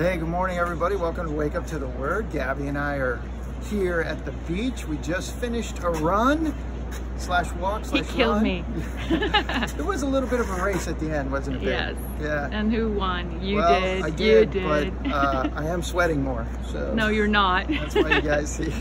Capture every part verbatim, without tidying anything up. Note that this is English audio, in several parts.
Hey, good morning, everybody. Welcome to Wake Up to the Word. Gabby and I are here at the beach. We just finished a run slash walk slash He killed run. me. It was a little bit of a race at the end, wasn't it? Yes. Yeah. And who won? You well, did. I did. You did. But uh, I am sweating more. So No, you're not. that's why you guys see.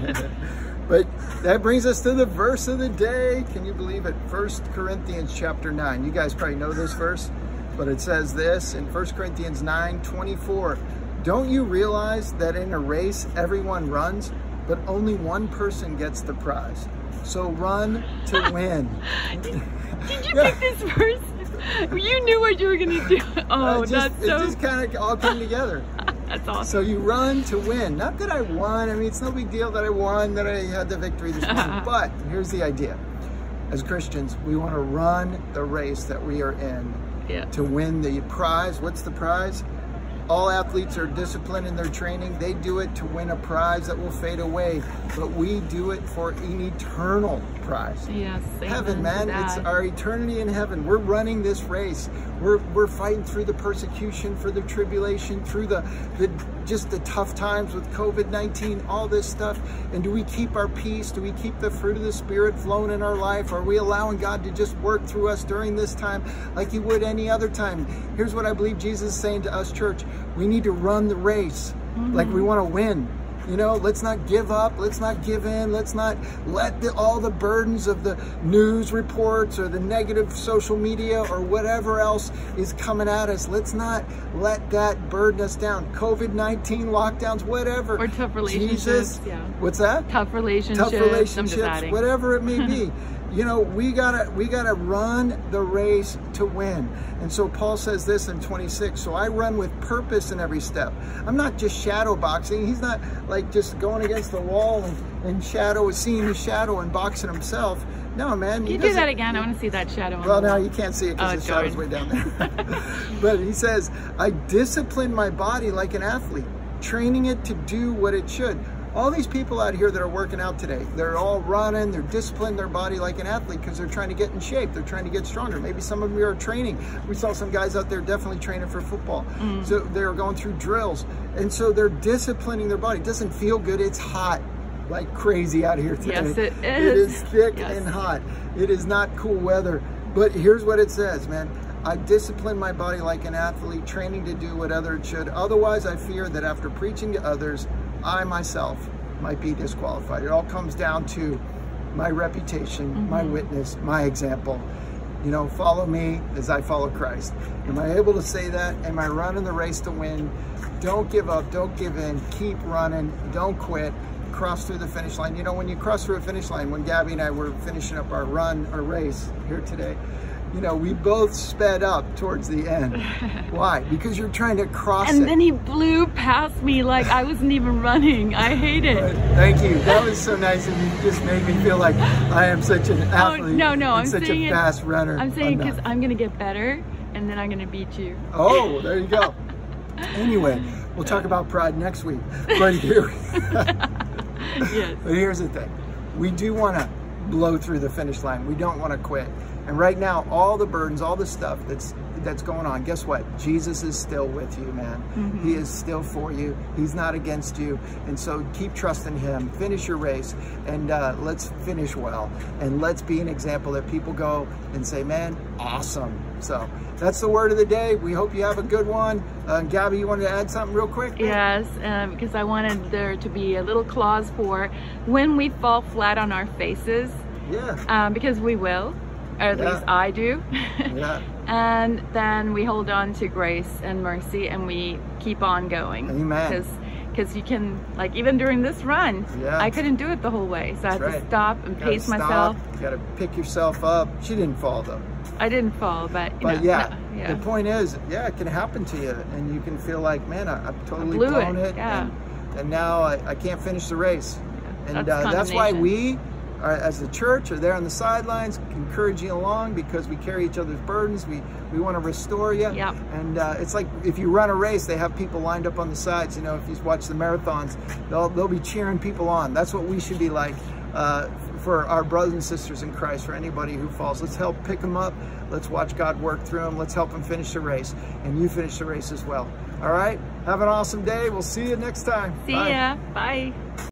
But that brings us to the verse of the day. Can you believe it? First Corinthians chapter nine. You guys probably know this verse, but it says this in First Corinthians nine twenty-four. Don't you realize that in a race everyone runs, but only one person gets the prize? So run to win. did, did you pick this verse? You knew what you were going to do. Oh, uh, just, that's so... It just kind of all came together. That's awesome. So you run to win. Not that I won. I mean, it's no big deal that I won, that I had the victory this morning. But here's the idea. As Christians, we want to run the race that we are in yeah. to win the prize. What's the prize? All athletes are disciplined in their training. They do it to win a prize that will fade away, but we do it for an eternal prize. Yes, heaven, man. It's our eternity in heaven. We're running this race. We're we're fighting through the persecution, for the tribulation, through the the just the tough times with COVID nineteen, all this stuff. And do we keep our peace? Do we keep the fruit of the Spirit flowing in our life? Are we allowing God to just work through us during this time like He would any other time? Here's what I believe Jesus is saying to us, church. We need to run the race mm-hmm. like we want to win. You know, let's not give up. Let's not give in. Let's not let the, all the burdens of the news reports or the negative social media or whatever else is coming at us. Let's not let that burden us down. COVID nineteen, lockdowns, whatever. Or tough relationships. Jesus, yeah. What's that? Tough relationships. Tough relationships, whatever it may be. You know, we gotta we gotta run the race to win. And so Paul says this in twenty-six. So I run with purpose in every step. I'm not just shadow boxing. He's not like just going against the wall and, and shadow, seeing the shadow and boxing himself. No, man. Can you do that again? I want to see that shadow. Well, now you can't see it because oh, the shadow's way down there. But he says, I discipline my body like an athlete, training it to do what it should. All these people out here that are working out today, they're all running, they're disciplining their body like an athlete because they're trying to get in shape. They're trying to get stronger. Maybe some of them are training. We saw some guys out there definitely training for football. Mm. So they're going through drills. And so they're disciplining their body. It doesn't feel good. It's hot like crazy out here today. Yes, it is. It is thick yes. and hot. It is not cool weather. But here's what it says, man. I discipline my body like an athlete, training to do what others should. Otherwise, I fear that after preaching to others, I myself might be disqualified. It all comes down to my reputation, mm-hmm. my witness, my example. You know, follow me as I follow Christ. Am I able to say that? Am I running the race to win? Don't give up. Don't give in. Keep running. Don't quit. Cross through the finish line. You know, when you cross through a finish line, when Gabby and I were finishing up our run, our race here today, you know, we both sped up towards the end. Why? Because you're trying to cross and it. And then he blew past me like I wasn't even running. I hate it. But thank you. That was so nice of you. You just made me feel like I am such an athlete. Oh, no, no, and I'm such saying a it, fast runner. I'm saying because I'm, I'm going to get better and then I'm going to beat you. Oh, there you go. Anyway, we'll talk about pride next week. But here, yes. But here's the thing. We do want to blow through the finish line. We don't want to quit. And right now, all the burdens, all the stuff that's that's going on, guess what? Jesus is still with you, man. Mm-hmm. He is still for you. He's not against you. And so keep trusting Him. Finish your race. And uh, let's finish well. And let's be an example that people go and say, man, awesome. So that's the word of the day. We hope you have a good one. Uh, Gabby, you wanted to add something real quick? Yes, um, because I wanted there to be a little clause for when we fall flat on our faces. Yeah. Um, because we will. Or at yeah. least I do. Yeah. And then we hold on to grace and mercy and we keep on going. Amen. Because because you can, like even during this run, yeah. I couldn't do it the whole way. So That's I had right. to stop and you pace stop. myself. You gotta pick yourself up. She didn't fall though. I didn't fall, but you But know, yeah, no, yeah, the point is, yeah, it can happen to you. And you can feel like, man, I, I've totally blew blown it, it. yeah. and, and now I, I can't finish the race. Yeah, and that's, uh, that's why we, are, as the church, are there on the sidelines, encouraging you along because we carry each other's burdens. We we want to restore you. Yep. And uh, it's like if you run a race, they have people lined up on the sides. You know, if you watch the marathons, they'll they'll be cheering people on. That's what we should be like uh, for our brothers and sisters in Christ. For anybody who falls, let's help pick them up. Let's watch God work through them. Let's help them finish the race, and you finish the race as well. All right, have an awesome day. We'll see you next time. See Bye. ya. Bye.